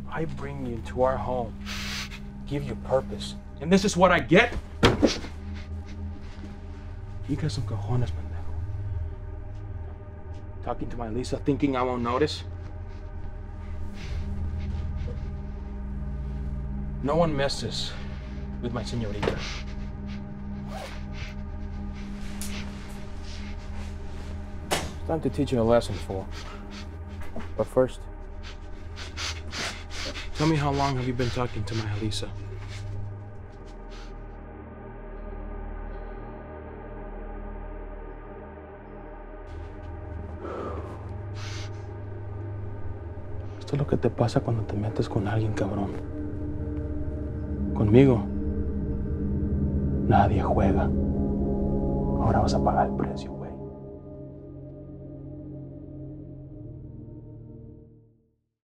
I bring you into our home, give you purpose, and this is what I get? You got some cojones, pendejo. Talking to my Lisa, thinking I won't notice? No one messes with my señorita. It's time to teach you a lesson, fool. But first, tell me, how long have you been talking to my Lisa? Esto es lo que te pasa cuando te metes con alguien, cabrón. Conmigo, nadie juega. Ahora vas a pagar el precio.